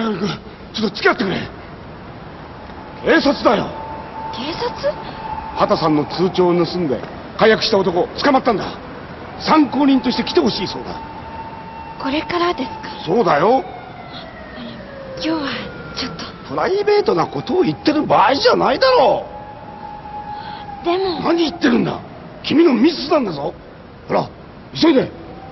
君、ちょっと付き合ってくれ。警察だよ。 警察？ 畑さんの通帳を盗んで解約した男捕まったんだ。参考人として来てほしいそうだ。 これからですか？ そうだよ。 今日はちょっと。 プライベートなことを言ってる場合じゃないだろう。 でも。 何言ってるんだ。君のミスなんだぞ。ほら急いで。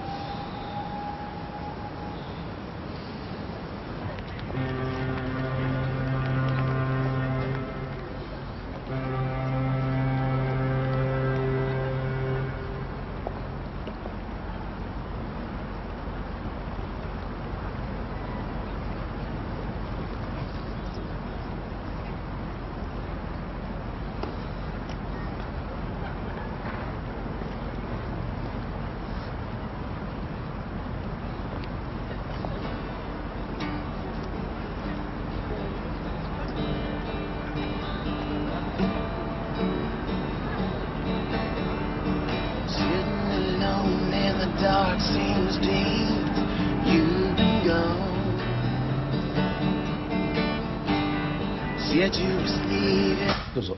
どうぞ。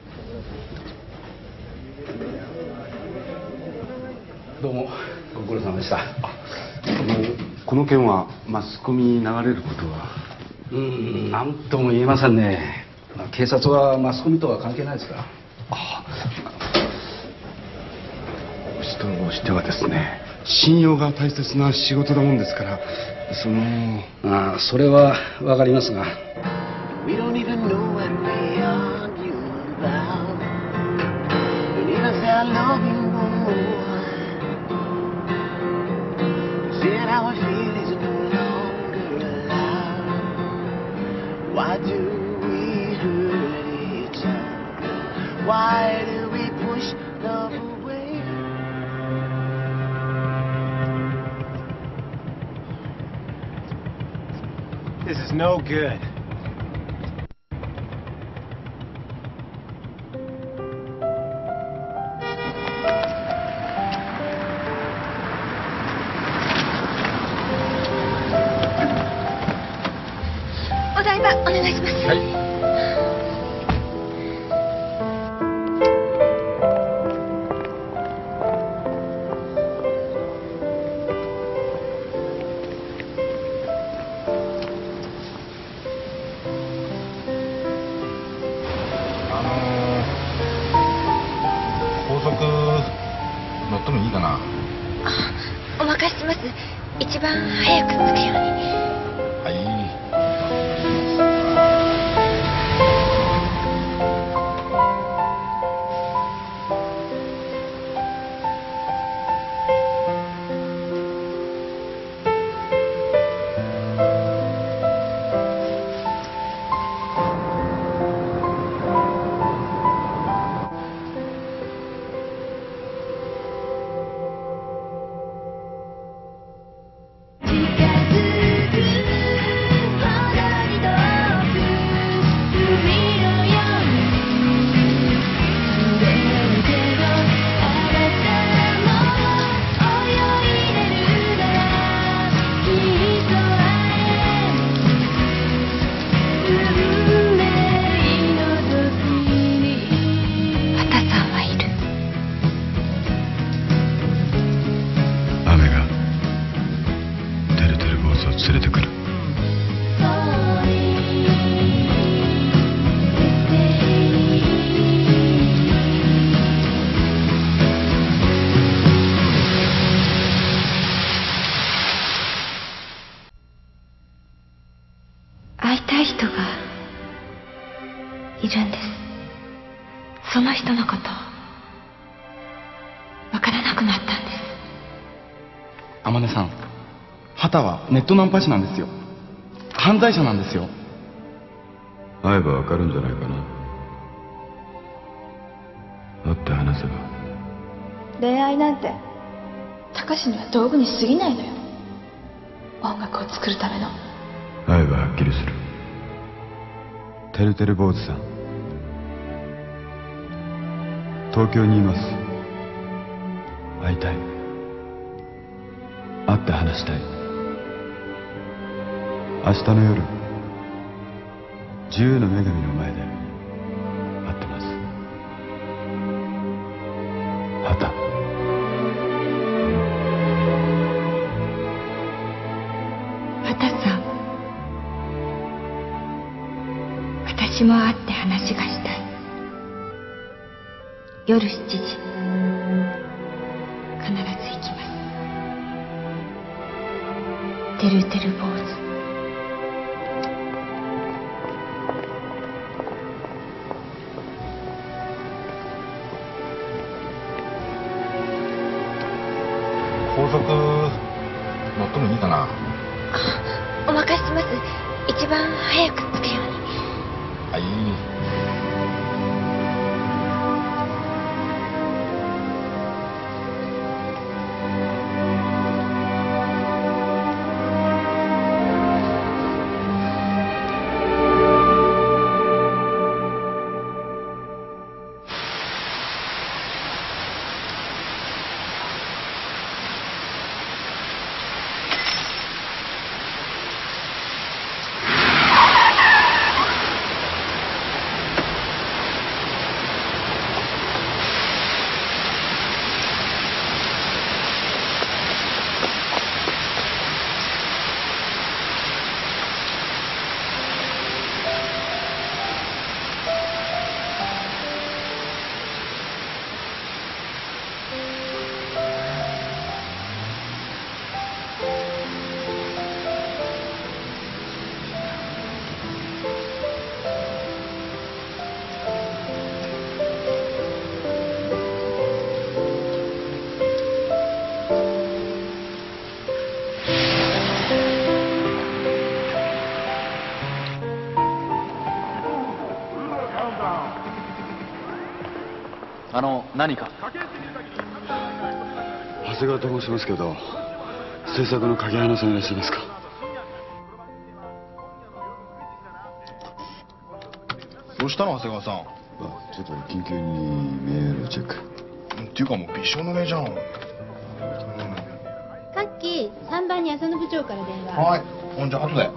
どうもご苦労様でした。 この件はマスコミに流れることは。 なんとも言えませんね。警察はマスコミとは関係ないですから。 人としてはですね、信用が大切な仕事だもんですから、 それはわかりますが。 Why do we hurt each other? Why do we push love away? This is no good. お願いします。 はい。 高速乗ってもいいかな。 お任せします。一番早く着くように。 はい。連れてくる。 会いたい人がいるんです。その人のことわからなくなったんです。 天音さん、畑はネットナンパ師なんですよ。犯罪者なんですよ。 会えばわかるんじゃないかな。会って話せば。 恋愛なんて高志には道具に過ぎないのよ。音楽を作るための。 会えばはっきりする。てるてる坊主さん、東京にいます。会いたい。会って話したい。明日の夜自由の女神の前で待ってます。畑。 畑さん、私も会って話がしたい。夜7時、必ず行きます。てるてる坊主。 高速乗っとるんいいかな。 お任せします。一番早く着くように。 はい。 何か。 長谷川と申しますけど、制作の影花さんいらっしゃいますか？ どうしたの長谷川さん。 ちょっと緊急にメールチェック。 っていうかもうびしょ濡れじゃん。 さっき3番に浅野部長から電話。 はい。ほんじゃ後で。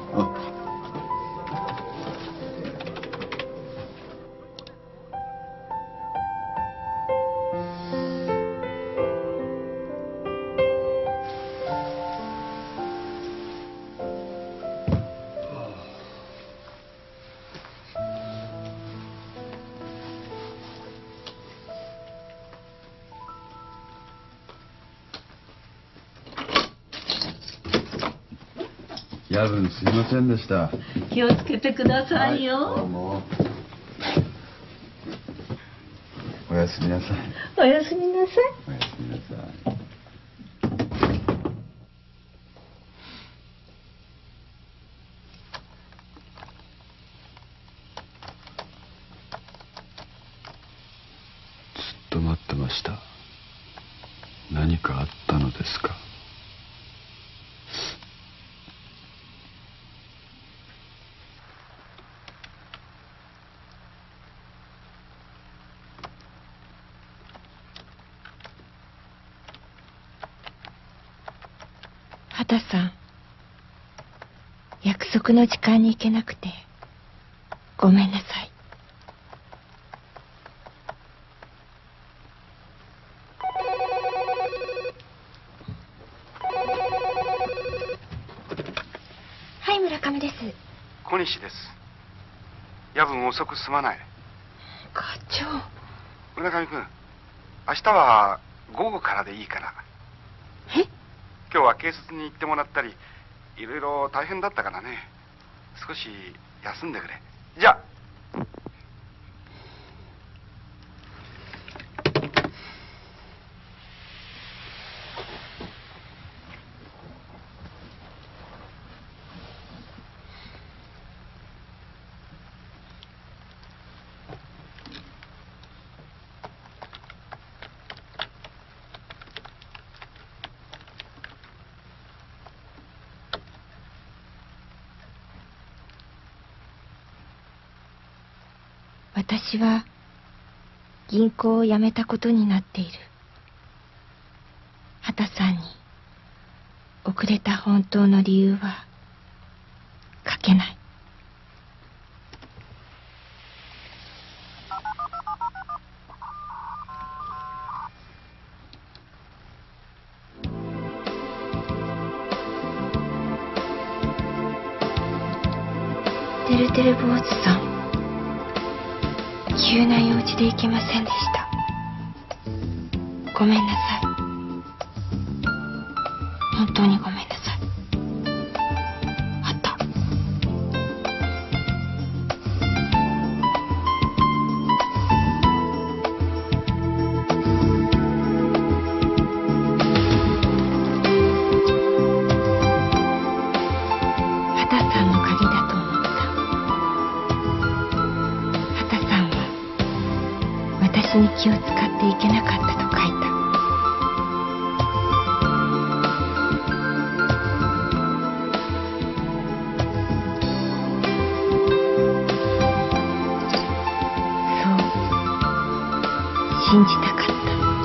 夜分すいませんでした。 気をつけてくださいよ。 どうも。おやすみなさい。 おやすみなさい。 おやすみなさい。ずっと待ってました。何かあったのですか？ 畑さん、約束の時間に行けなくてごめんなさい。はい、村上です。 小西です。夜分遅くすまない。 課長。 村上君、明日は午後からでいいかな。 え？ 今日は警察に行ってもらったり、いろいろ大変だったからね。少し休んでくれ。じゃあ。 私は銀行を辞めたことになっている。畑さんに遅れた本当の理由は書けない。 てる坊主さん、急な用事で行けませんでした。ごめんなさい。本当にごめんなさい。あった。畑さんの鍵だと思った。畑さんは私に気を使っていけなかったと書いた。信じたかった。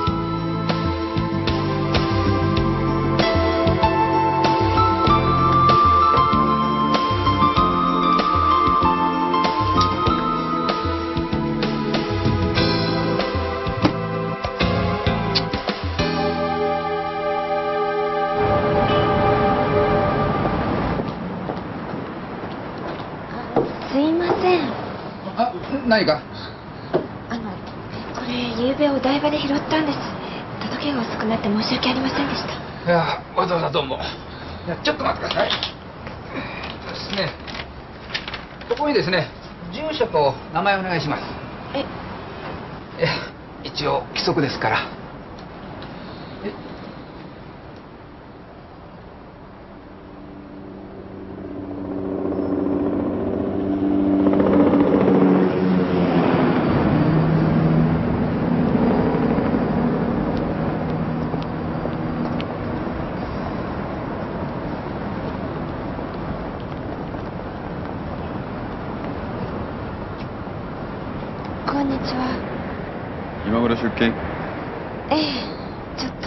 すいません。 あ、何か？ これ昨べお台場で拾ったんです。届けが遅くなって申し訳ありませんでした。 いや、わざわざどうも。いや、ちょっと待ってください。ですね。ここにですね、住所と名前お願いします。一応規則ですから。 こんにちは。 今頃出勤？ ええ、ちょっと。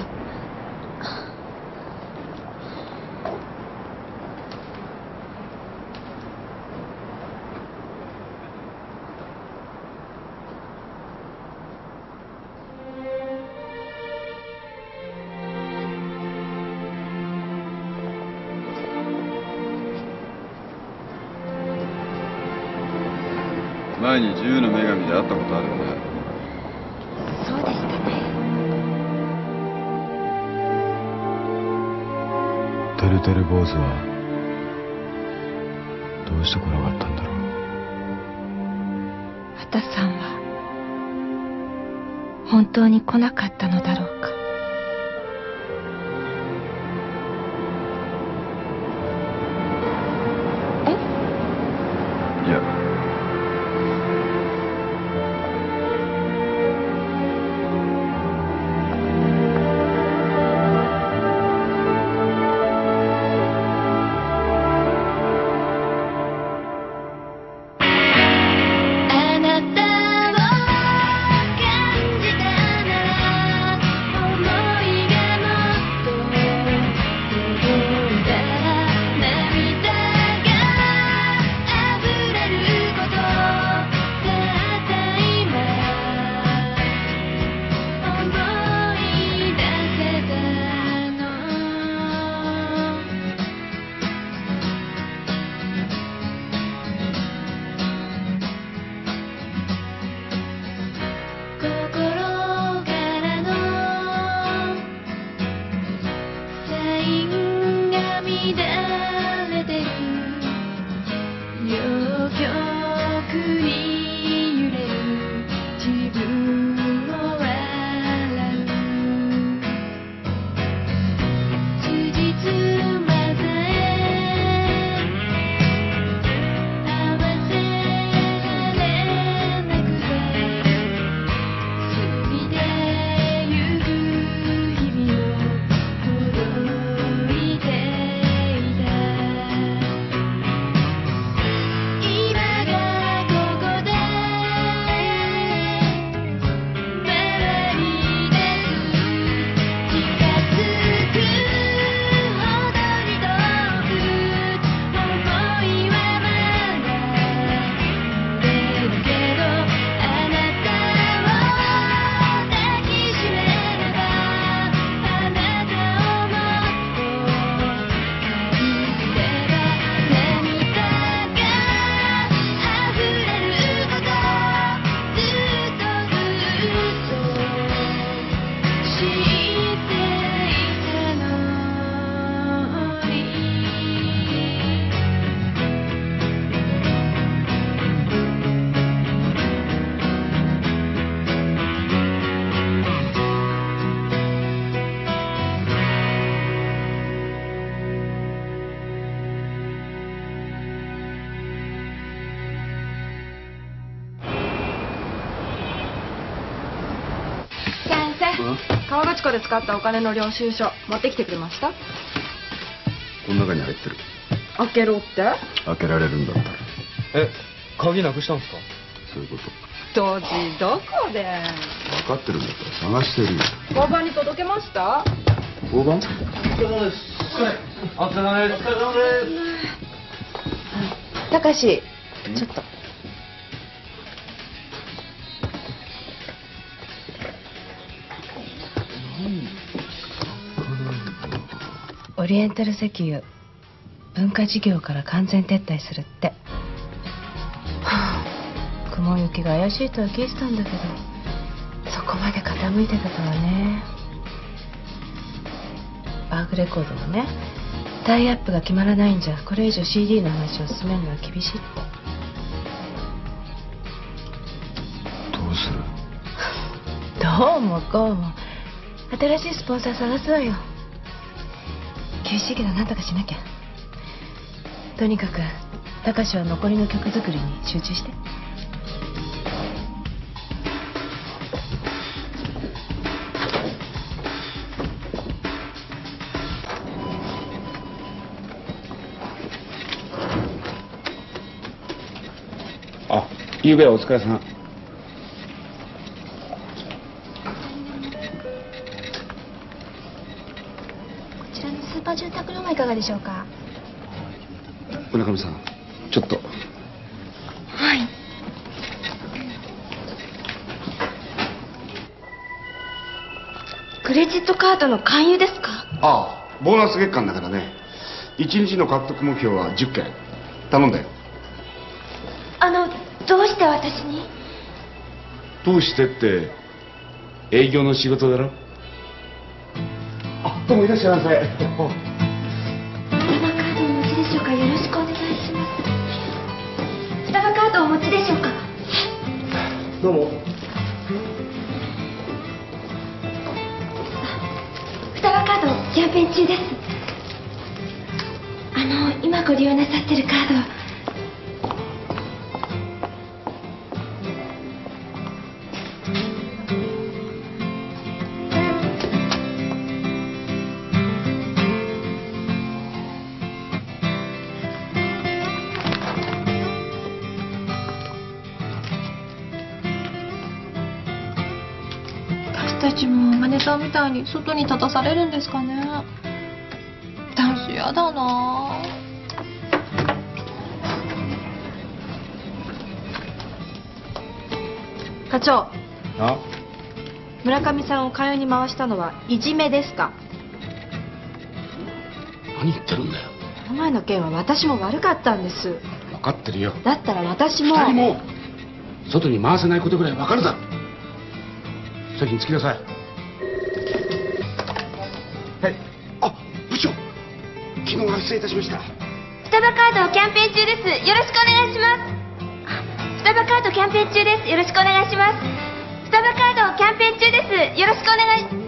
前に自由の女神で会ったことあるよね。 そうでしたね。 てるてる坊主はどうして来なかったんだろう。 畑さんは本当に来なかったのだろうか。 いや、 あなたを感じたなら川口湖で使ったお金の領収書持ってきてくれました？ この中に入ってる。 開けろって？ 開けられるんだったら。 鍵なくしたんですか？ そういうこと。 当時どこで？ 分かってるんだったら探してるよ。 交番に届けました？ 交番？ お疲れ様です。お疲れ様です。お疲れ様です。 たかし、ちょっと。オリエンタル石油文化事業から完全撤退するって。はあ、雲行きが怪しいとは聞いてたんだけど、そこまで傾いてたとはね。バーグレコードもね、タイアップが決まらないんじゃこれ以上 CD の話を進めるのは厳しいって。 どうする？ どうもこうも新しいスポンサー探すわよ。厳しいけどなんとかしなきゃ。とにかくたかしは残りの曲作りに集中して。 あ、ゆうべはお疲れさん。 こちらのスーパー住宅ローンはいかがでしょうか？ 村上さん、ちょっと。 はい。クレジットカードの勧誘ですか？ ああ、ボーナス月間だからね。1日の獲得目標は10件。頼んだよ。 どうして私に？ どうしてって、営業の仕事だろ。あ、どうもいらっしゃいませ。 電話カードお持ちでしょうか？よろしくお願いします。双葉カードお持ちでしょうか？ どうも。 双葉カードキャンペーン中です。今ご利用なさってるカード。 私たちもマネさんみたいに外に立たされるんですかね。男子やだな。課長。 あ？ 村上さんを勧誘に回したのはいじめですか？ 何言ってるんだよ。 この前の件は私も悪かったんです。 分かってるよ。 だったら私も。 2人も外に回せないことぐらい分かるだろ。席に着きなさい。はい。あ、部長、昨日は失礼いたしました。 双葉カードキャンペーン中です。よろしくお願いします。双葉カードキャンペーン中です。よろしくお願いします。双葉カードキャンペーン中です。よろしくお願い。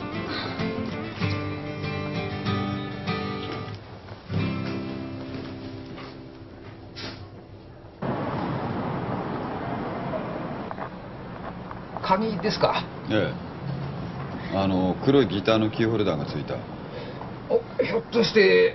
鍵ですか？ ええ。黒いギターのキーホルダーがついた。 お、ひょっとして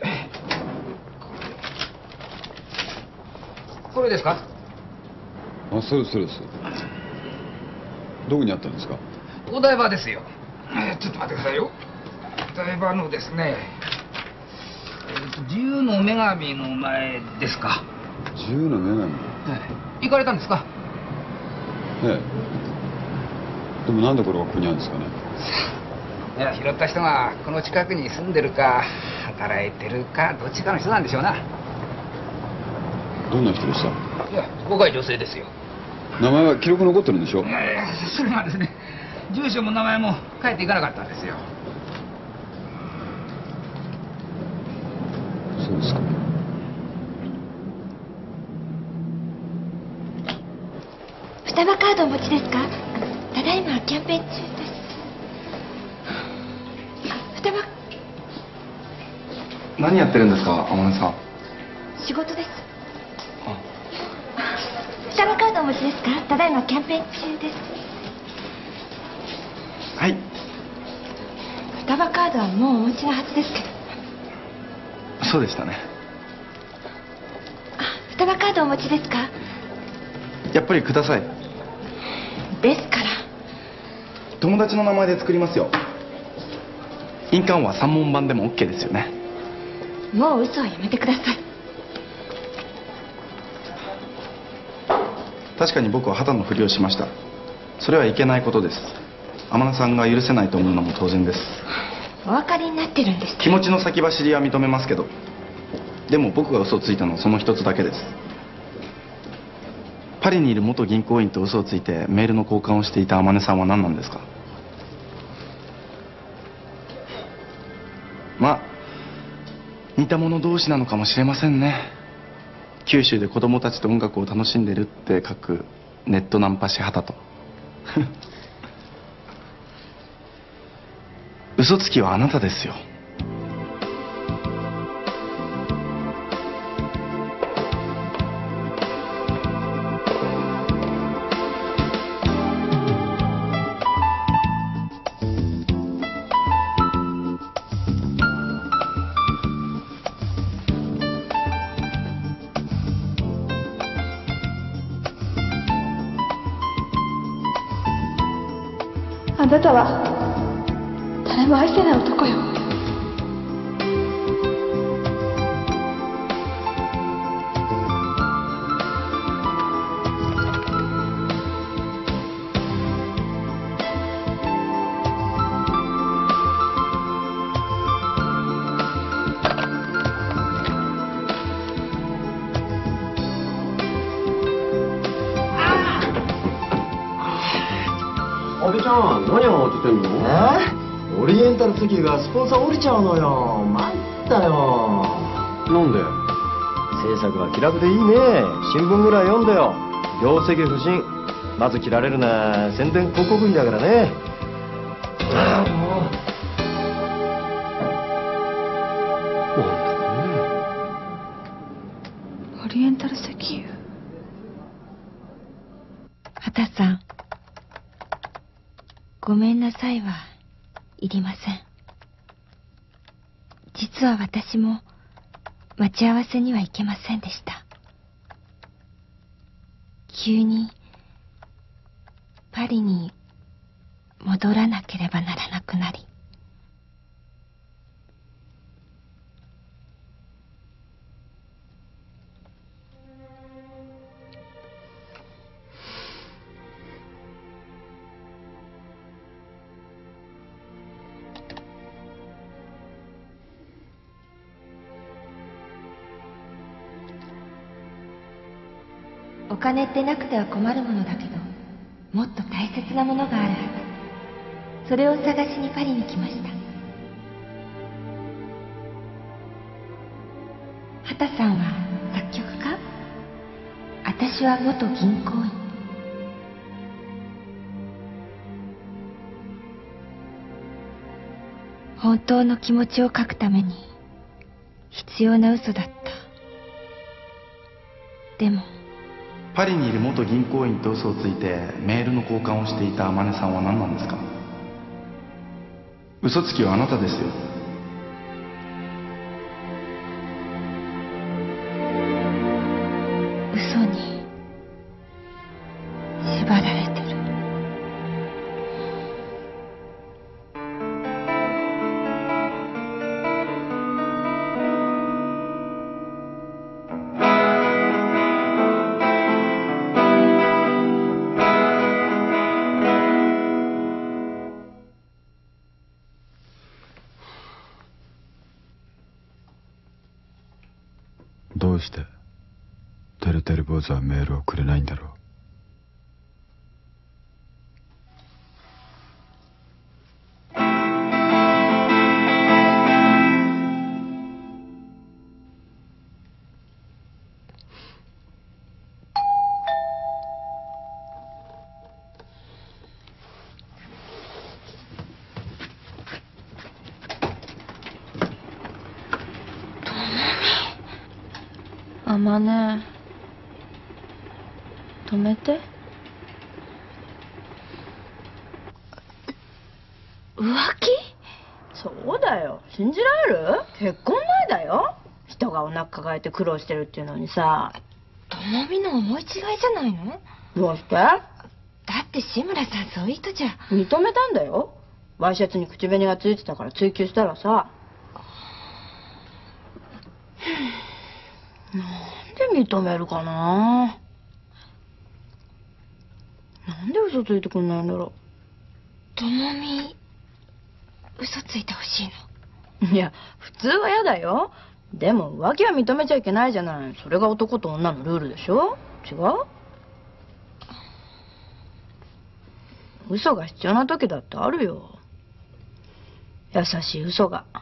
これですか？ あ、そうです、そうです。どこにあったんですか？ お台場ですよ。ちょっと待ってくださいよ。お台場のですね、自由の女神の前ですか？ 自由の女神？ 行かれたんですか？ ええ。でもなんでこれがここにあるんですかね？ いや、拾った人がこの近くに住んでるか働いてるかどっちかの人なんでしょうな。 どんな人でした？ いや、若い女性ですよ。 名前は記録残ってるんでしょ？ いやいや、それがですね、住所も名前も書いていかなかったんですよ。 そうですか。 双葉カードお持ちですか？ただいまキャンペーン中です。双葉。 何やってるんですか、天音さん。 仕事です。双葉カードお持ちですか？ただいまキャンペーン中です。 はい。 タバカードはもうお持ちのはずですけど。 そうでしたね。 スタバカードお持ちですか？ やっぱりください。 ですから。 友達の名前で作りますよ。印鑑は3文版でも OK ですよね。 もう嘘はやめてください。 確かに僕は畑のふりをしました。それはいけないことです。天野さんが許せないと思うのも当然です。 お分かりになってるんです。 気持ちの先走りは認めますけど、でも僕が嘘をついたのはその一つだけです。パリにいる元銀行員と嘘をついてメールの交換をしていた天音さんは何なんですか？まあ似た者同士なのかもしれませんね。九州で子供たちと音楽を楽しんでるって書くネットナンパ師旗と嘘つきはあなたですよ。 あなたは誰も愛せない男よ。 阿部ちゃん、何慌ててんの？オリエンタル石油がスポンサー降りちゃうのよ。参ったよ。なんで？制作は気楽でいいね。新聞ぐらい読んでよ。業績不振。まず切られるな宣伝広告費だからね。ああ、もう。 オリエンタル石油。畑さん、ごめんなさいはいりません。実は私も待ち合わせには行けませんでした。急にパリに戻らなければならなくなり、お金ってなくては困るものだけど、もっと大切なものがあるはず。それを探しにパリに来ました。畑さんは作曲家？私は元銀行員。本当の気持ちを書くために必要な嘘だった。でもパリにいる元銀行員と嘘をついてメールの交換をしていた天音さんは何なんですか？嘘つきはあなたですよ。 嘘に縛られてる。 どうしててるてる坊主はメールをくれないんだろう。 あまね、止めて。浮気？ そうだよ。信じられる？結婚前だよ。人がお腹抱えて苦労してるっていうのにさ。 ともみの思い違いじゃないの？ どうして？ だって志村さんそういう人じゃ。 認めたんだよ。ワイシャツに口紅がついてたから追求したらさ。なんで認めるかな。なんで嘘ついてくんないんだろう。ともみ嘘ついてほしいの？いや普通は嫌だよ。でも浮気は認めちゃいけないじゃない。それが男と女のルールでしょ。違う？嘘が必要な時だってあるよ。優しい嘘が。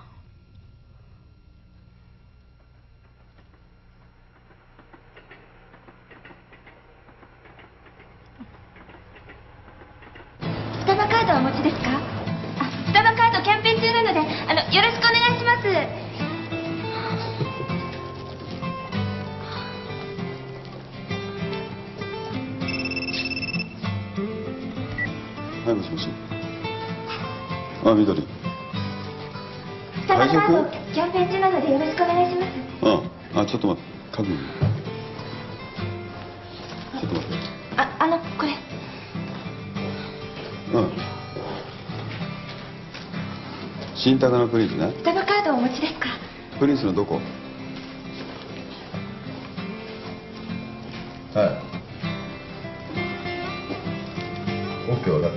スタバカードお持ちですか？スタバカードキャンペーン中なのでよろしくお願いします。 はい、もしもし。あ、緑。 スタバカードキャンペーン中なのでよろしくお願いします。 ちょっと待って、確認。ちょっと待って。 これ。 新高のプリンスね。 スタバカードお持ちですか？ プリンスのどこ？はい。オッケー、分かった。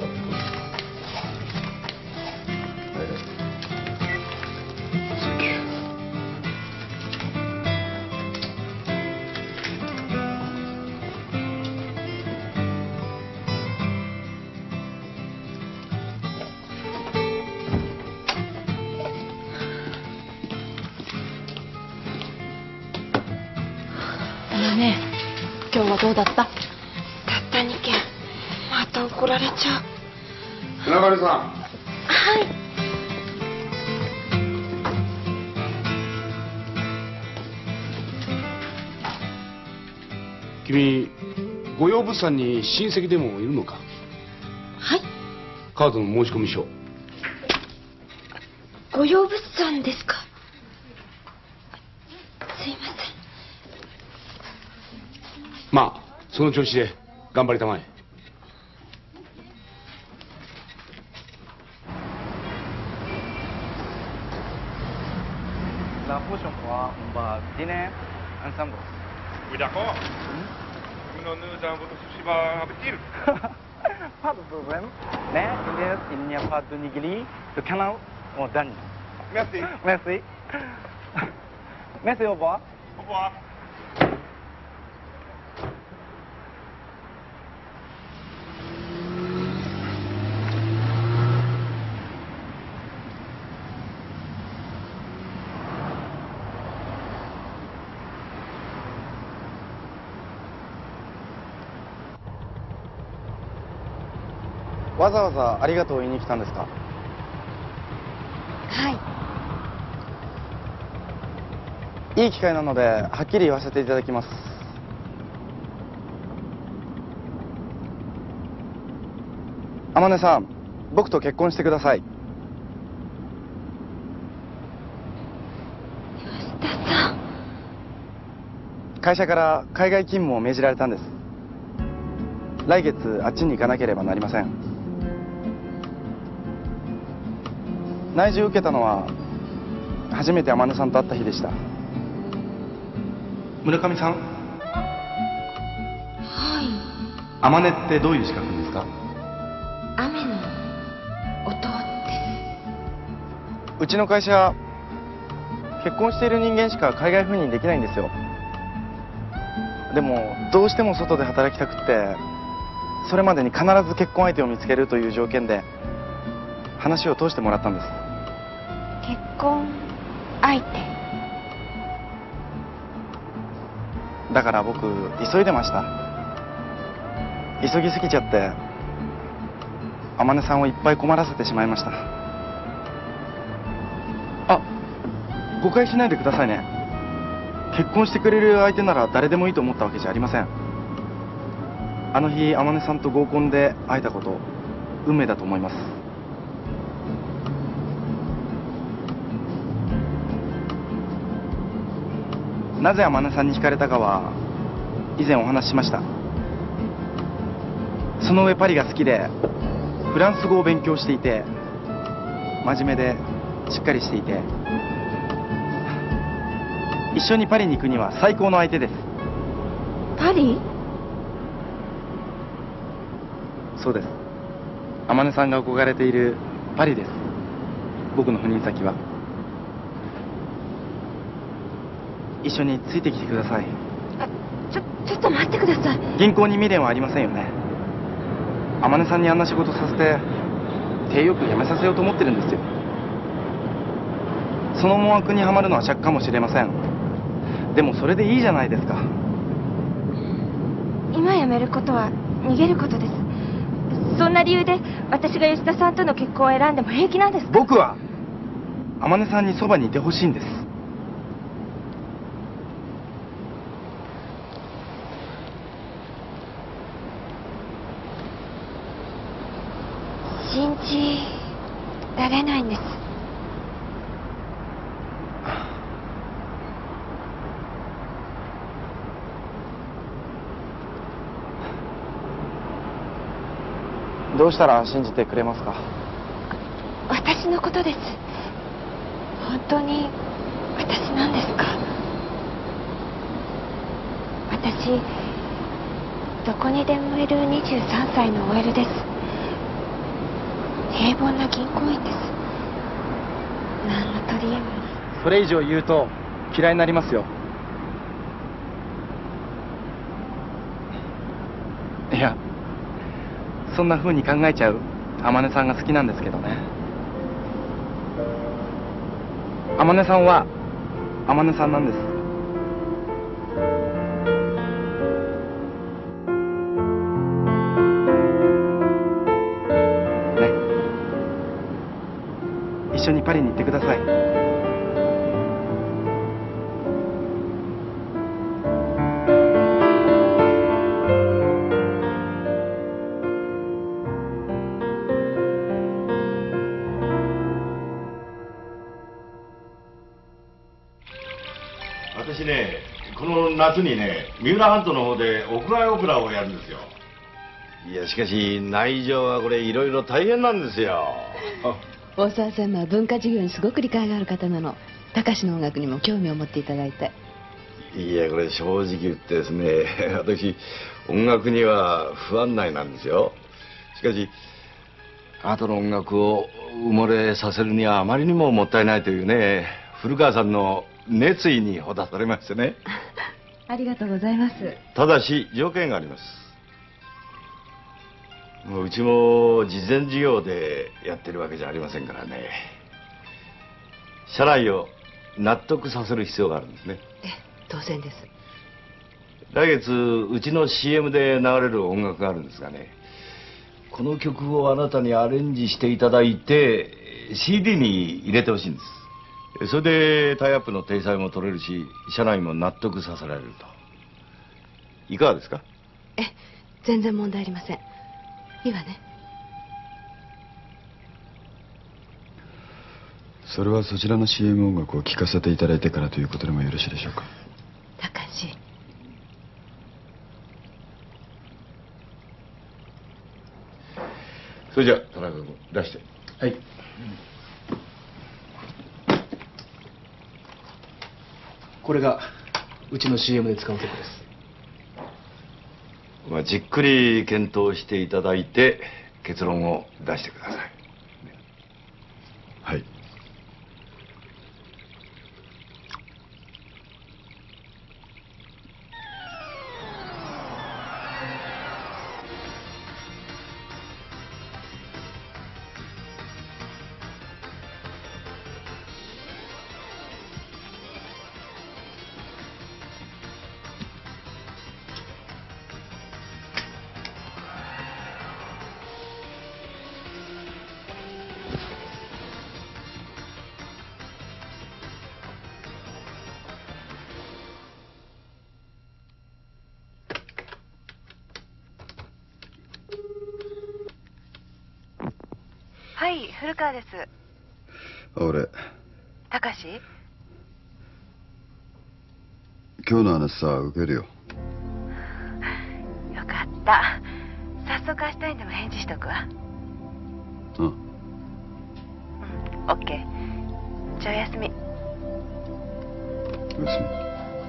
ねえ、今日はどうだった？ たった2件。また怒られちゃう。 船上さん。 はい。 君、御用物産に親戚でもいるのか？ はい。 カードの申し込み書。 御用物産ですか？すいません。 まあその調子で頑張りたまえ。 La prochaine fois, on va dîner ensemble. Oui, d'accord. Nous avons votre sushi bar appétit. Pas de problème. Mais il n'y a pas de nigiri, de canal ou d'âne. Merci. Merci. Merci, au revoir. Au revoir. わざわざありがとうを言いに来たんですか？ はいいい機会なのではっきり言わせていただきます。天音さん、僕と結婚してください。 吉田さん。 会社から海外勤務を命じられたんです。来月あっちに行かなければなりません。内示を受けたのは初めて天音さんと会った日でした。村上さん。 はい。 天音ってどういう資格ですか？ 雨の音です。 うちの会社、結婚している人間しか海外赴任できないんですよ。でもどうしても外で働きたくってそれまでに必ず結婚相手を見つけるという条件で話を通してもらったんです。 結婚相手？ だから僕急いでました。急ぎすぎちゃって天音さんをいっぱい困らせてしまいました。あ、誤解しないでくださいね。結婚してくれる相手なら誰でもいいと思ったわけじゃありません。あの日天音さんと合コンで会えたこと運命だと思います。 なぜ天音さんに惹かれたかは以前お話ししました。その上パリが好きでフランス語を勉強していて、真面目でしっかりしていて、一緒にパリに行くには最高の相手です。 パリ？ そうです。天音さんが憧れているパリです。僕の赴任先は。一緒についてきてください。 ちょっと待ってください。 銀行に未練はありませんよね。天音さんにあんな仕事させて体よく辞めさせようと思ってるんですよ。その思惑にはまるのは尺かもしれません。でもそれでいいじゃないですか。 今辞めることは逃げることです。そんな理由で私が吉田さんとの結婚を選んでも平気なんですか？ 僕は天音さんにそばにいてほしいんです。 信じられないんです。 どうしたら信じてくれますか？ 私のことです。本当に私なんですか？私、どこにでもいる23歳の OL です。平凡な銀行員です。何の取り柄も。 それ以上言うと嫌いになりますよ。いや、そんな風に考えちゃう天音さんが好きなんですけどね。天音さんは天音さんなんです。ね、一緒にパリに行ってください。 私ね、この夏にね、三浦半島の方で屋外オペラをやるんですよ。いや、しかし内情はこれいろいろ大変なんですよ。 大沢さんは文化事業にすごく理解がある方なの。高志の音楽にも興味を持っていただいて。 いや、これ正直言ってですね、私音楽には不安内なんですよ。しかしあとの音楽を埋もれさせるにはあまりにももったいないというね、古川さんの熱意にほだされましてね。 ありがとうございます。 ただし条件があります。もううちも慈善事業でやってるわけじゃありませんからね。社内を納得させる必要があるんですね。 当然です。 来月うちの CM で流れる音楽があるんですがね、この曲をあなたにアレンジしていただいて CD に入れてほしいんです。それでタイアップの体裁も取れるし、社内も納得させられると。いかがですか？ 全然問題ありません。いいわね。 それはそちらの CM 音楽を聴かせていただいてからということでもよろしいでしょうか？ 高志。 それじゃあ田中君出して。 はい。これがうちの CM で使う曲です。 まあ、じっくり検討していただいて結論を出してください。 はい。 はい、古川です。 俺、 高志？ 今日の話さ受けるよ。 よかった。早速明日にでも返事しとくわ。 うん。 オッケー。じゃあおやすみ。 おやすみ。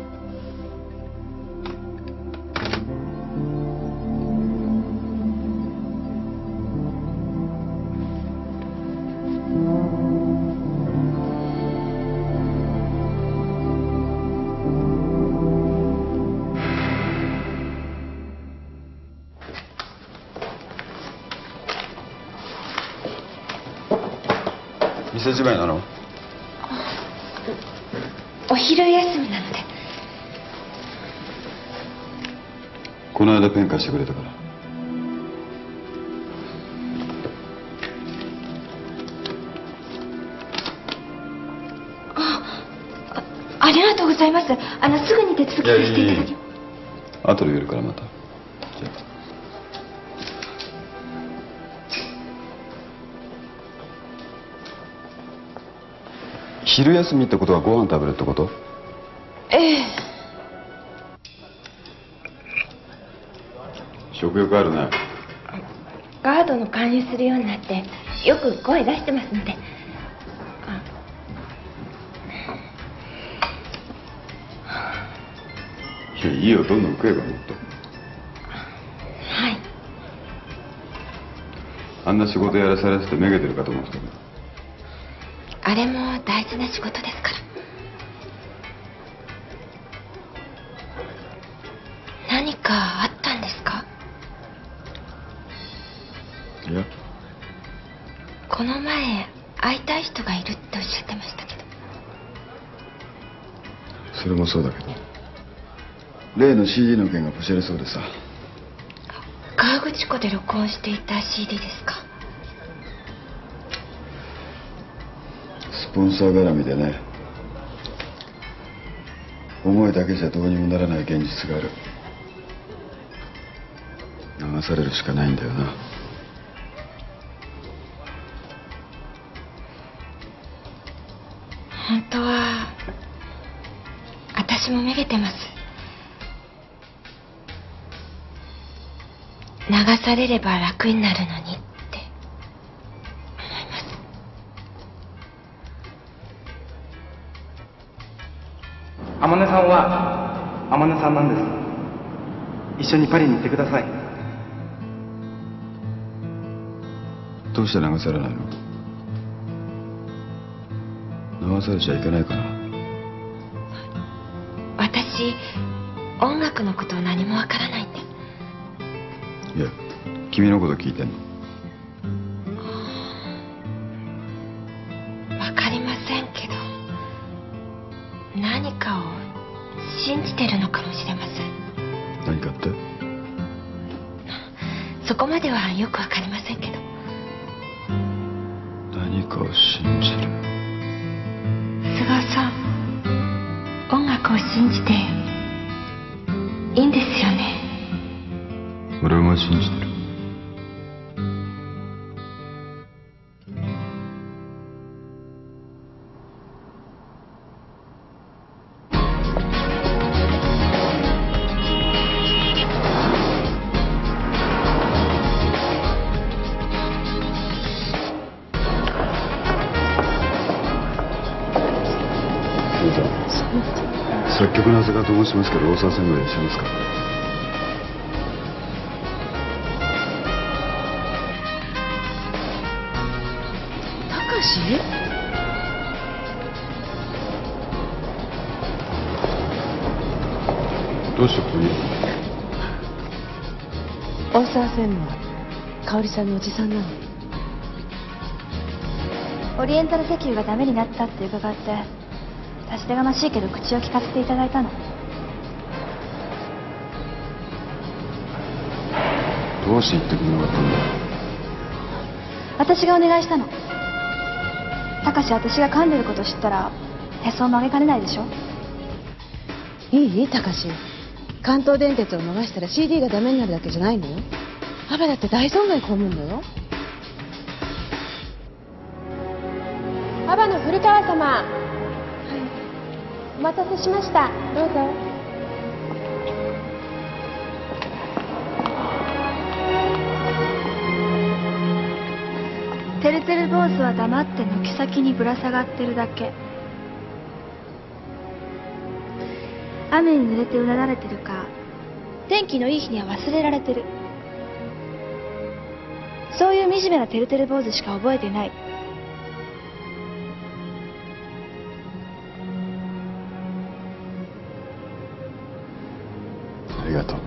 店じまいなの？ お昼休みなので。 この間ペン貸してくれたから。 ありがとうございます。すぐに手続きさせていただきます。 後で言えるからまた。じゃあ。昼休みってことはご飯食べるってこと？ ええ。 食欲あるね。 ガードの勧誘するようになってよく声出してますので。 いや、いいよ、どんどん食えばもっと。 はい。 あんな仕事やらされててめげてるかと思ってたけど。 あれも大事な仕事ですから。何かあったんですか？ いや。 この前会いたい人がいるっておっしゃってましたけど。 それもそうだけど、例の CD の件がポシャれそうでさ。 河口湖で録音していた CD ですか？ スポンサー絡みでね。思いだけじゃどうにもならない現実がある。流されるしかないんだよな。 本当は私もめげてます。流されれば楽になるのにって思います。 天音さんは天音さんなんです。一緒にパリに行ってください。 どうして流されないの？流されちゃいけないかな。 私音楽のこと何もわからないんで。 いや、君のこと聞いてんの。 わかりませんけど、何かを信じてるのかもしれません。 何かって？ そこまではよくわかりませんけど。 何かを信じる。 菅生さん、音楽を信じていいんですよね？ 俺は信じてる。作曲の浅川と申しますけど、大沢さんがいらっしゃいますか？ 高志？ どうしてここに？ 大沢専務は香織さんのおじさんなの。 オリエンタル石油がダメになったって伺って、差し出がましいけど口を聞かせていただいたの。 どうして言ってくれなかったんだ？ 私がお願いしたの。高志、私が噛んでること知ったらへそを曲げかねないでしょ。 いい高志、関東電鉄を逃したら CD がダメになるだけじゃないのよ。アバだって大損害被るんだよ。 アバの古川様。はい。お待たせしました。どうぞ。 てる坊主は黙って軒先にぶら下がってるだけ。雨に濡れてうなだれてるか、天気のいい日には忘れられてる。そういう惨めなてるてる坊主しか覚えてない。 ありがとう。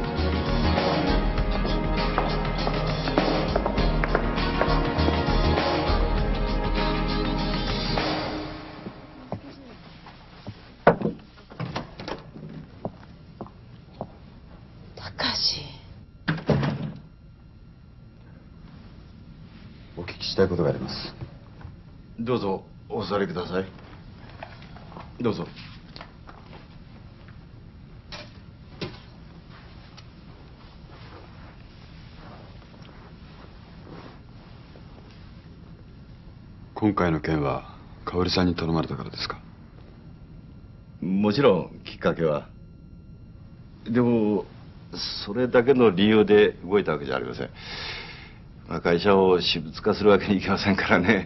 お聞きしたいことがあります。 どうぞお座りください。どうぞ。 今回の件は香織さんに頼まれたからですか？ もちろんきっかけは。でもそれだけの理由で動いたわけじゃありません。会社を私物化するわけにいきませんからね。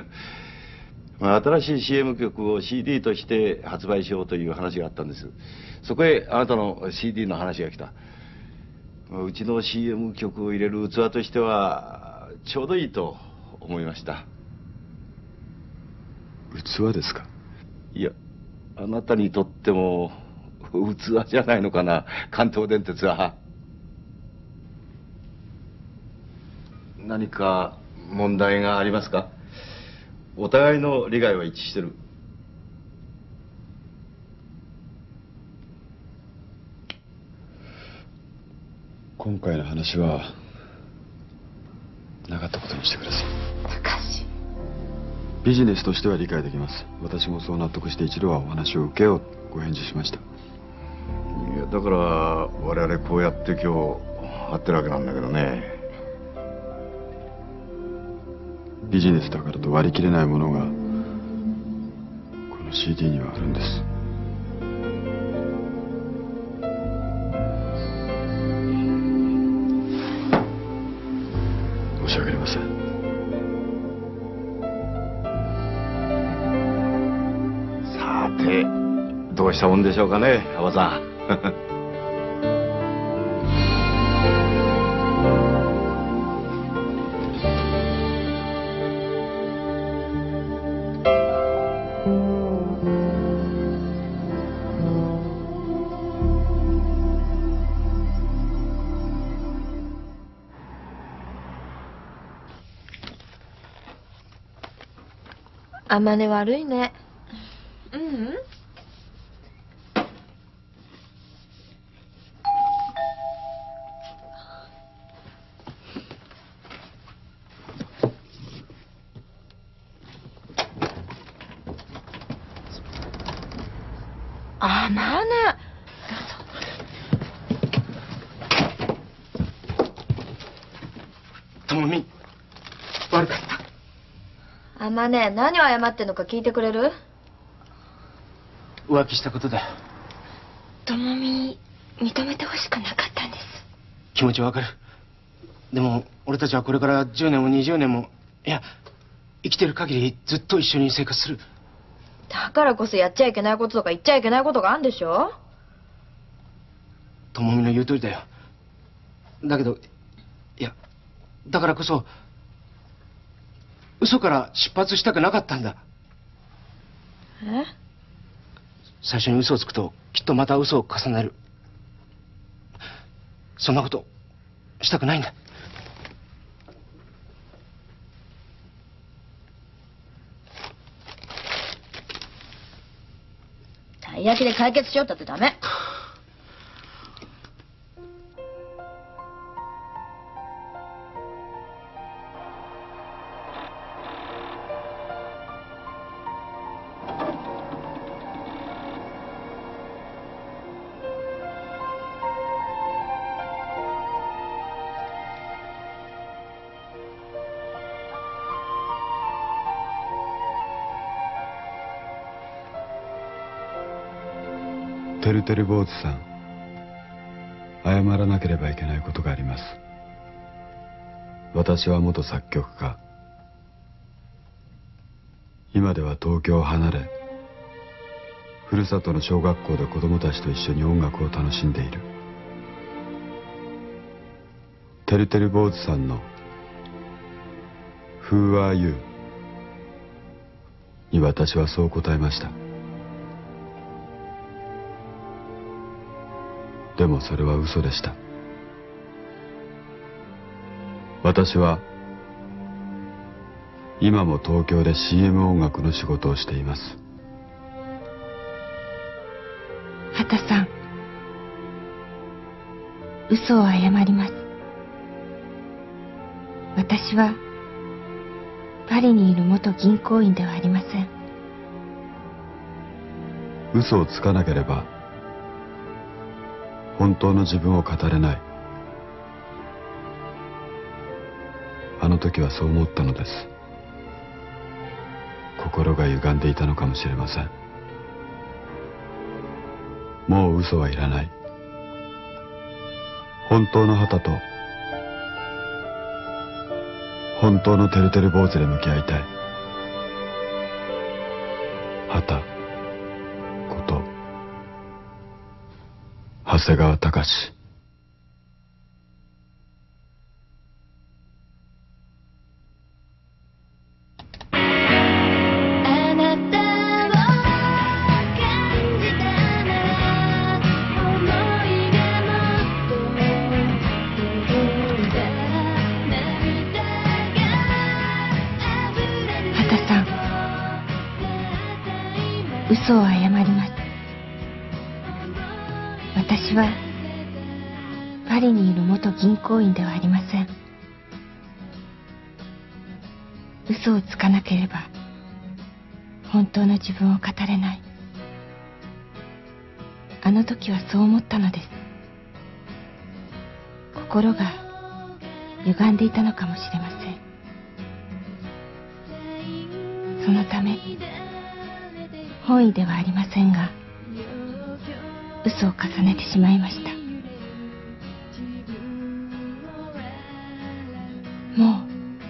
新しい CM 曲を CD として発売しようという話があったんです。そこへあなたの CD の話が来た。うちの CM 曲を入れる器としてはちょうどいいと思いました。 器ですか？ いや、あなたにとっても器じゃないのかな、関東電鉄は。何か問題がありますか？お互いの利害は一致してる。 今回の話はなかったことにしてください。ビジネスとしては理解できます。私もそう納得して一度はお話を受けようとご返事しました。 いや、だから我々こうやって今日会ってるわけなんだけどね。 ビジネスだからと割り切れないものがこの CD にはあるんです。申し訳ありません。 さてどうしたもんでしょうかね、阿波さん。 あまね悪いね。 ううん。 あまね。 ともみ、悪かった。 あまね、何を謝ってんのか聞いてくれる？ 浮気したことだよ。 ともみ、認めてほしくなかったんです。 気持ちわかる。でも俺たちはこれから10年も20年も、いや生きてる限りずっと一緒に生活する。 だからこそやっちゃいけないこととか言っちゃいけないことがあるんでしょ？ ともみの言う通りだよ。だけどいや、だからこそ嘘から出発したくなかったんだ。 え？ 最初に嘘をつくときっとまた嘘を重ねる。そんなことしたくないんだ。 たい焼きで解決しようったってダメ。 てるてる坊主さん、謝らなければいけないことがあります。私は元作曲家今では東京を離れ、ふるさとの小学校で子供たちと一緒に音楽を楽しんでいる。てるてる坊主さんの「Who are you?」に私はそう答えました。でもそれは嘘でした。私は今も東京で CM 音楽の仕事をしています。 畑さん、嘘を謝ります。私はパリにいる元銀行員ではありません。 嘘をつかなければ本当の自分を語れない。あの時はそう思ったのです。心が歪んでいたのかもしれません。もう嘘はいらない。本当の畑と本当のてるてる坊主で向き合いたい。畑こと長谷川隆。 嘘を謝ります。私はパリにいる元銀行員ではありません。嘘をつかなければ本当の自分を語れない。あの時はそう思ったのです。心が歪んでいたのかもしれません。そのため本意ではありませんが、嘘を重ねてしまいました。も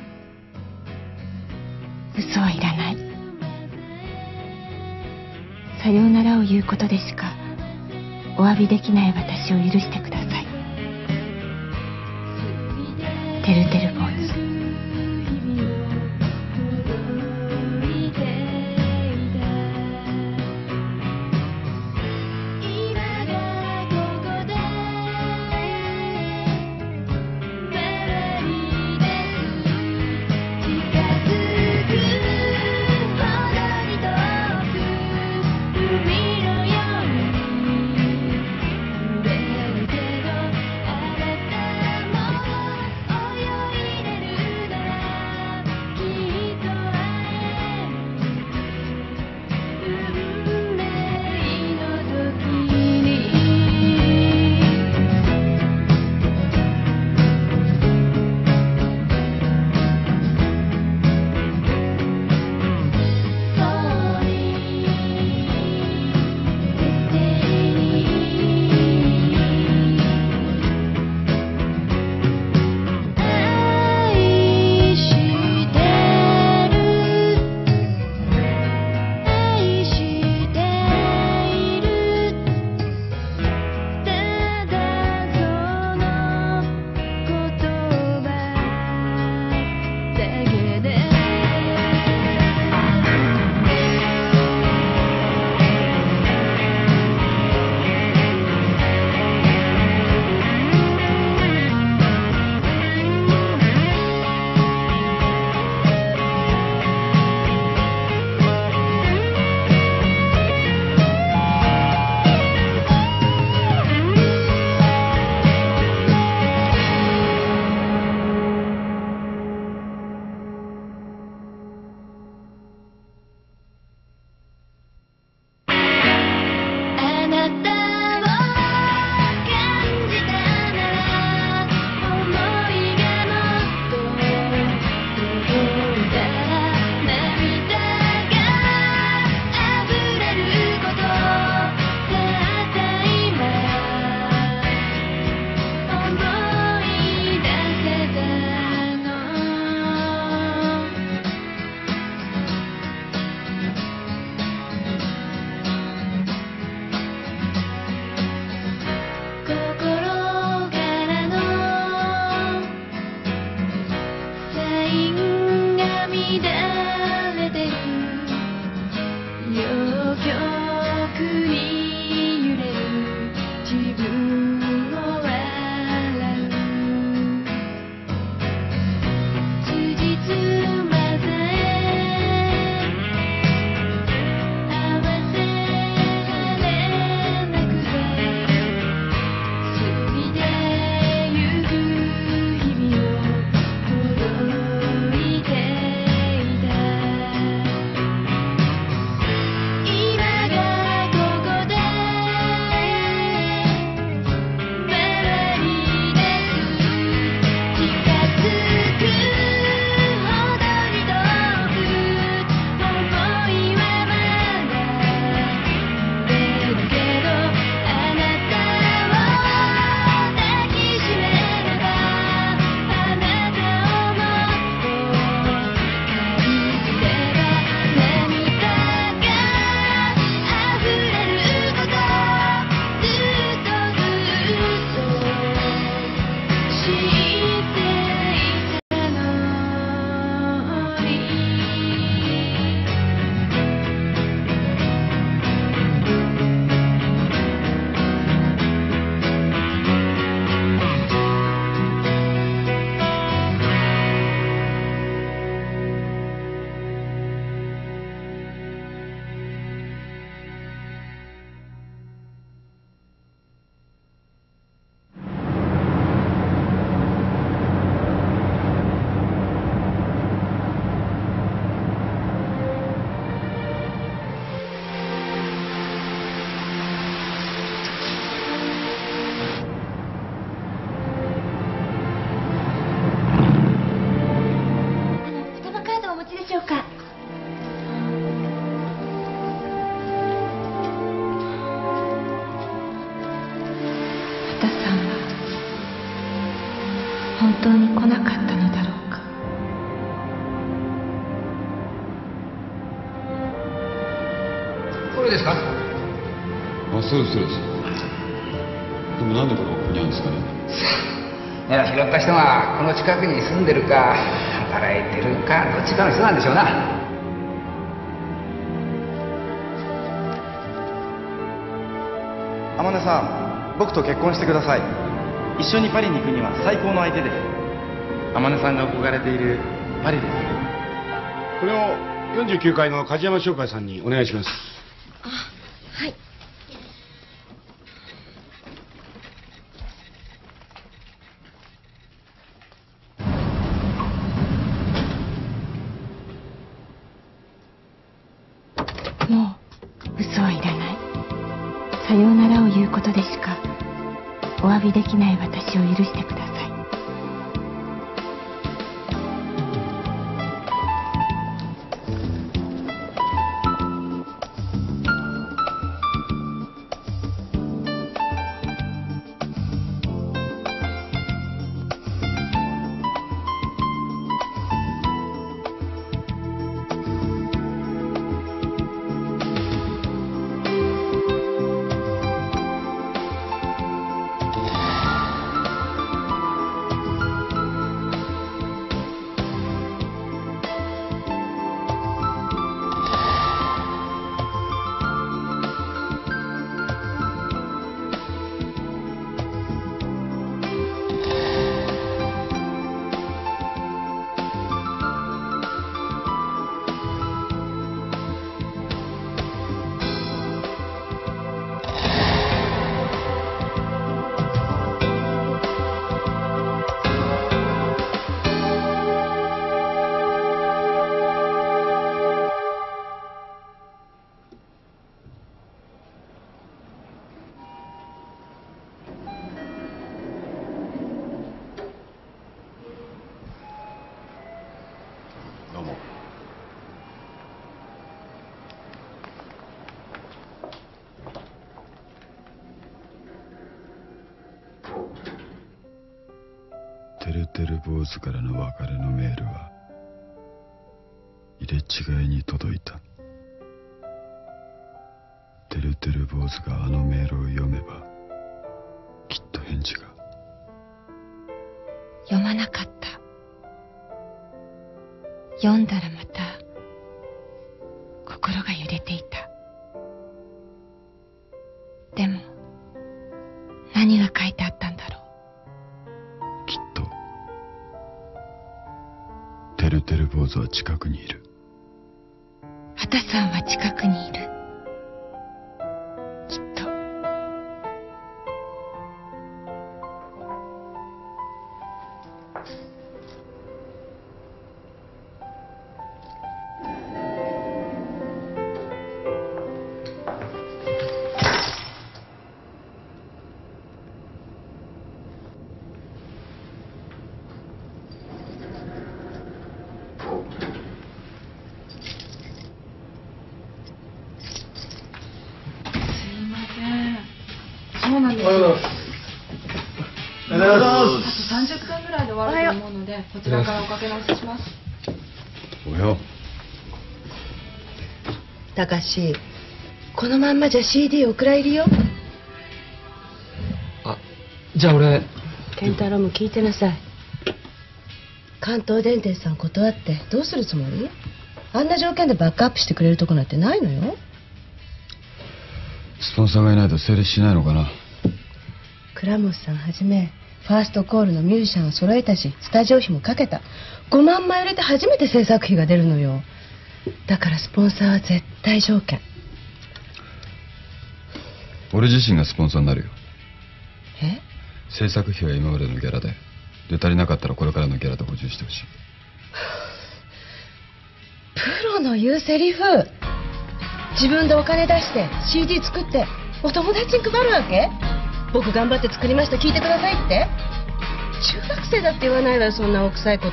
う嘘はいらない。さようならを言うことでしかお詫びできない私を許してください。てるてる坊主。 そうです。でもなんでこれをここにあるんですかね。 いや、拾った人がこの近くに住んでるか働いてるかどっちかの人なんでしょうな。 天音さん、僕と結婚してください。一緒にパリに行くには最高の相手です。天音さんが憧れているパリです。 これを49階の梶山商会さんにお願いします。 はい。 もう嘘はいらない。さようならを言うことでしかお詫びできない私を許してください。 どうも。てるてる坊主からの別れのメールは入れ違いに届いた。てるてる坊主があのメールを読めばきっと返事が。 読まなかった。読んだらまた心が揺れていた。でも何が書いてあったんだろう。 きっとてるてる坊主は近くにいる。 畑さんは近くにいる。きっと。 そうなんですよ。 おはようございます。おはようございます。 あと30分ぐらいで終わると思うので、こちらからおかけ直しします。 おはよう。 たかし、このまんまじゃ CD お蔵入りよ。 じゃあ俺健太郎も聞いてなさい。関東電鉄さん断ってどうするつもり？あんな条件でバックアップしてくれるとこなんてないのよ。 スポンサーがいないと成立しないのかな。 倉本さんはじめファーストコールのミュージシャンを揃えたし、スタジオ費もかけた。5万枚売れて初めて制作費が出るのよ。だからスポンサーは絶対条件。 俺自身がスポンサーになるよ。 え？ 制作費は今までのギャラで足りなかったらこれからのギャラで補充してほしい。 プロの言うセリフ。自分でお金出して CD 作ってお友達に配るわけ？僕頑張って作りました、聞いてくださいって？中学生だって言わないわよ、そんな大臭いこと。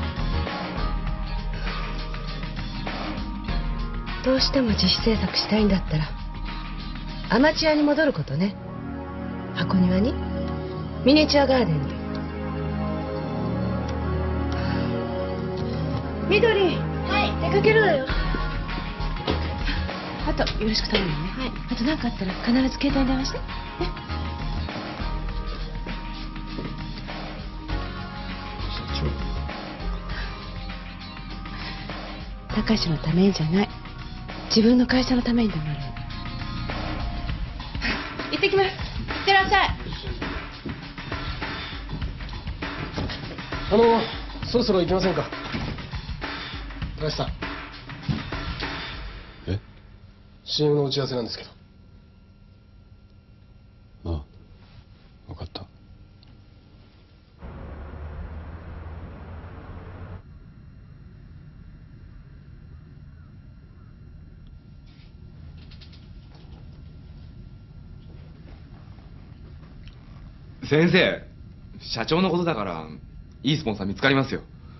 どうしても自主制作したいんだったらアマチュアに戻ることね。箱庭にミニチュアガーデンに。緑、はい、出かけるわよ。 あとよろしく頼むね。はい。あと何かあったら必ず携帯に電話して。ね。 社長。 高志のためにじゃない。自分の会社のためにでもあるの。行ってきます。いってらっしゃい。 そろそろ行きませんか。高橋さん。 え？ CM の打ち合わせなんですけど。 ああ、分かった。 先生、社長のことだからいいスポンサー見つかりますよ。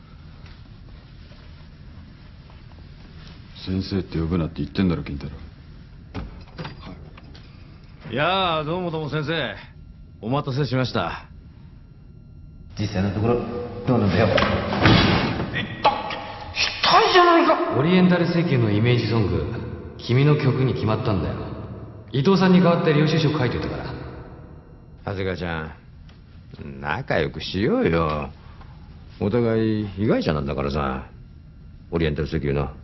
先生って呼ぶなって言ってんだろ、金太郎。 いやあ、どうもどうも先生、お待たせしました。 実際のところどうなんだよ。 痛いじゃないか。オリエンタル石油のイメージソング、君の曲に決まったんだよ。伊藤さんに代わって領収書書いておいたから。長谷川ちゃん、仲良くしようよ。お互い被害者なんだからさ、オリエンタル石油の。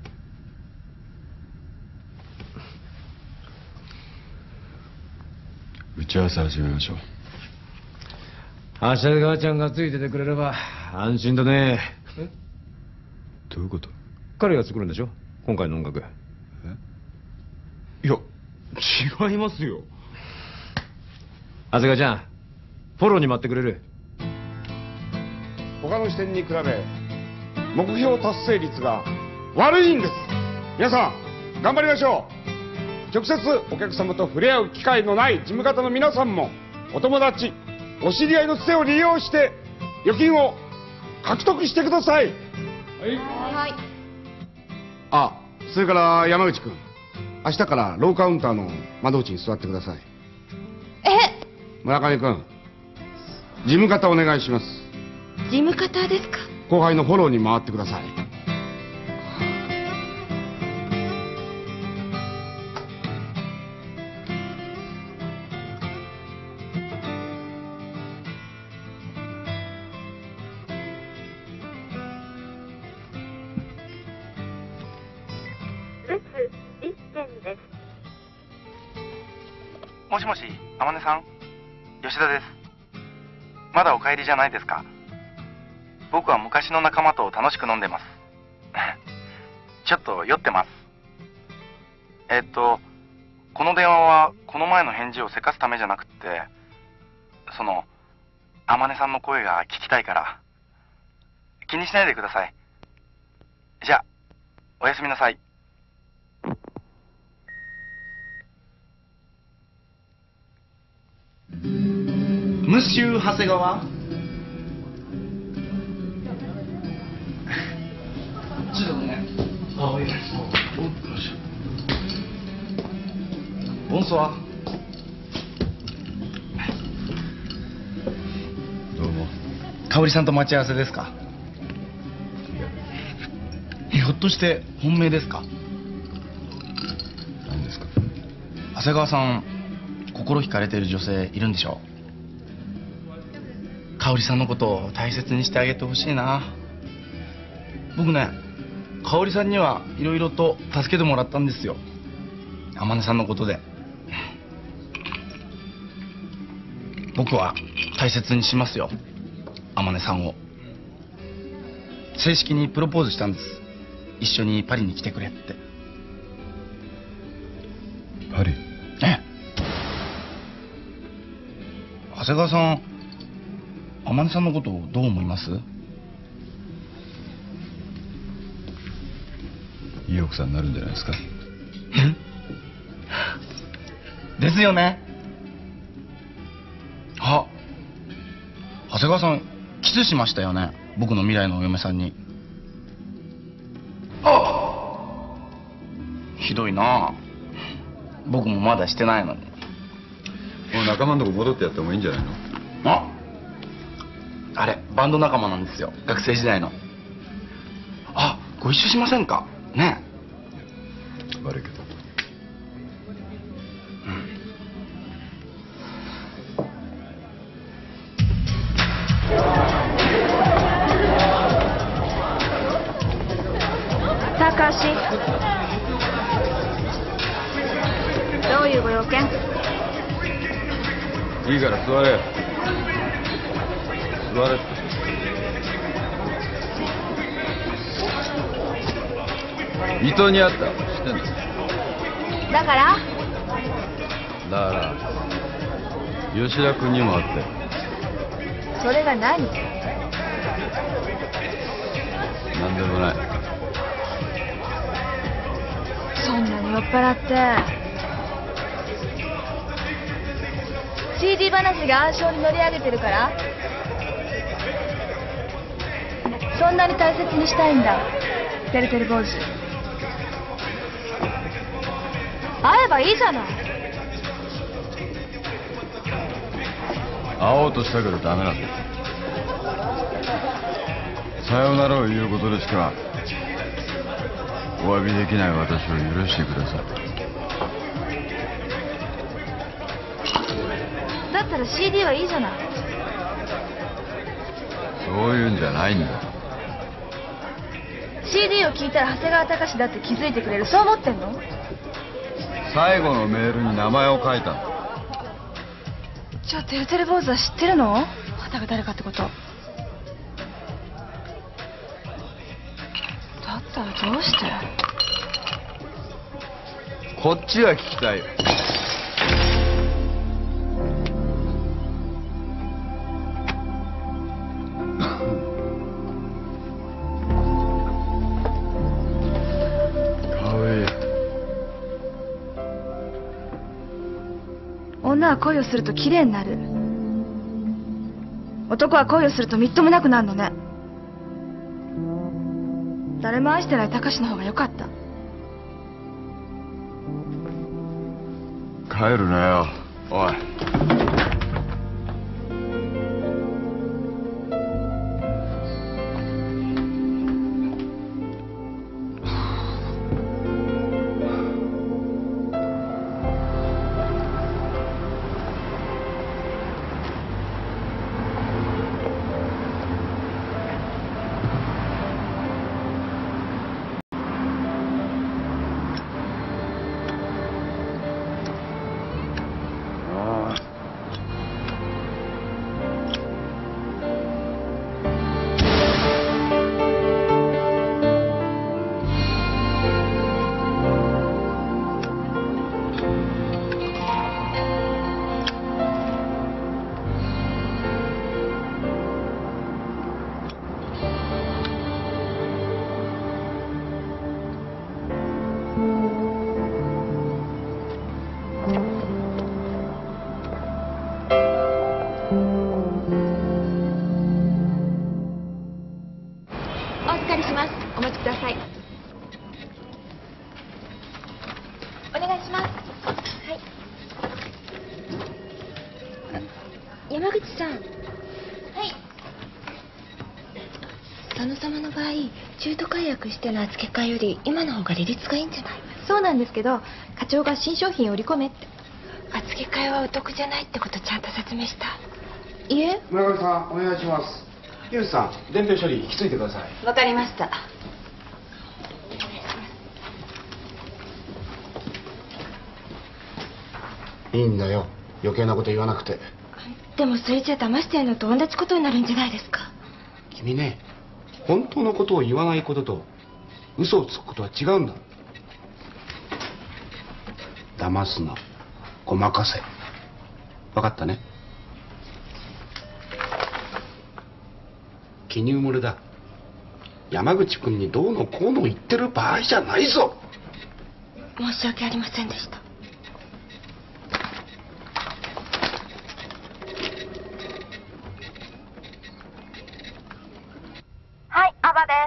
打ち合わせ始めましょう。 長谷川ちゃんがついててくれれば安心だね。 え？どういうこと？ 彼が作るんでしょ、今回の音楽。いや、違いますよ。長谷川ちゃん、フォローに待ってくれる？ 他の支店に比べ目標達成率が悪いんです。皆さん頑張りましょう。直接お客様と触れ合う機会のない事務方の皆さんもお友達お知り合いのつてを利用して預金を獲得してください。 はい。 あ、それから山内君、明日からローカウンターの窓口に座ってください。村上君、事務方お願いします。 事務方ですか？ 後輩のフォローに回ってください。 もしもし、天音さん、吉田です。まだお帰りじゃないですか？僕は昔の仲間と楽しく飲んでます。ちょっと酔ってます。この電話はこの前の返事をせかすためじゃなくって、天音さんの声が聞きたいから。気にしないでください。じゃあ、おやすみなさい。 ムッシュ長谷川。ちょっとね。あ、いいです。ボンソワ。 どうも。香織さんと待ち合わせですか？ひょっとして本命ですか？ 何ですか？ 長谷川さん、心惹かれている女性いるんでしょ？香織さんのことを大切にしてあげてほしいな。僕ね、香織さんにはいろいろと助けてもらったんですよ、天音さんのことで。僕は大切にしますよ、天音さんを。正式にプロポーズしたんです。一緒にパリに来てくれって。 パリ？ ええ。長谷川さん、天音さんのことをどう思います？ いい奥さんになるんじゃないですか？ ですよね。あ、長谷川さんキスしましたよね、僕の未来のお嫁さんに。あ、ひどいな。僕もまだしてないのに。 もう仲間のとこ戻ってやった方がいいんじゃないの？ あれバンド仲間なんですよ、学生時代の。あ、ご一緒しませんかね？ 悪いけど。 ー開始。どういうご用件？ いいから座れ。座れって。伊藤に会った。知ってんの？ だから吉田君にも会って。 それが何？ なんでもない。 そんなに酔っ払って。CD 話が暗礁に乗り上げてるから？そんなに大切にしたいんだ、てるてる坊主。会えばいいじゃない。 会おうとしたけどダメなんだ。さようならを言うことでしかお詫びできない私を許してください。 だったら CD はいいじゃない。 そういうんじゃないんだ。 CD を聞いたら長谷川隆だって気づいてくれる、そう思ってんの？ 最後のメールに名前を書いたんだ。 じゃあてるてる坊主は知ってるの？あなたが誰かってこと。だったらどうして？ こっちが聞きたいよ。 女は恋をすると綺麗になる。男は恋をするとみっともなくなるのね。誰も愛してない高志の方が良かった。 帰るなよ、おい。 山口さん。はい。佐野様の場合、中途解約しての扱い会より今の方が利率がいいんじゃない？そうなんですけど、課長が新商品を売り込めって。扱い会はお得じゃないってことちゃんと説明した。いえ。 村上さん、お願いします。ユースさん、伝票処理引き継いでください。 わかりました。 いいんだよ、余計なこと言わなくて。 でもそれじゃ騙してるのと同じことになるんじゃないですか。 君ね、本当のことを言わないことと嘘をつくことは違うんだ。騙すな、ごまかせ。分かったね。記入漏れだ。山口君にどうのこうの言ってる場合じゃないぞ。 申し訳ありませんでした。 はい、アバです。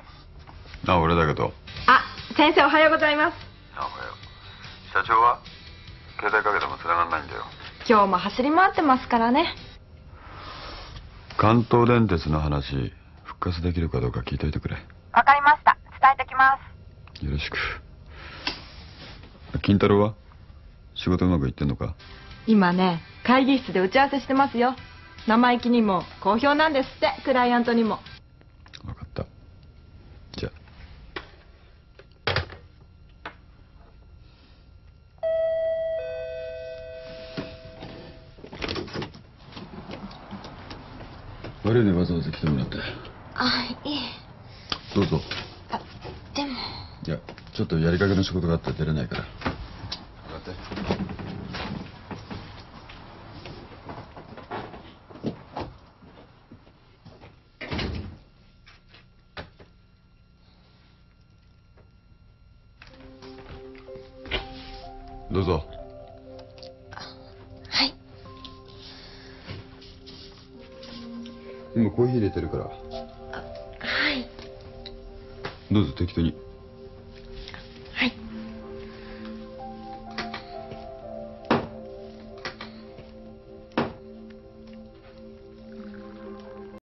あ、俺だけど。 あ、先生おはようございます。 あ、おはよう。社長は携帯かけても繋がんないんだよ。 今日も走り回ってますからね。 関東電鉄の話復活できるかどうか聞いといてくれ。 わかりました。伝えてきます。 よろしく。金太郎は仕事うまくいってんのか？ 今ね、会議室で打ち合わせしてますよ。生意気にも好評なんですって、クライアントにも。 分かった。じゃあ。 悪いね、わざわざ来てもらって。 あ、いえ。 どうぞ。 でも。 いや、ちょっとやりかけの仕事があって出れないから。どうぞ。 はい。 今コーヒー入れてるから。 はい。 どうぞ適当に。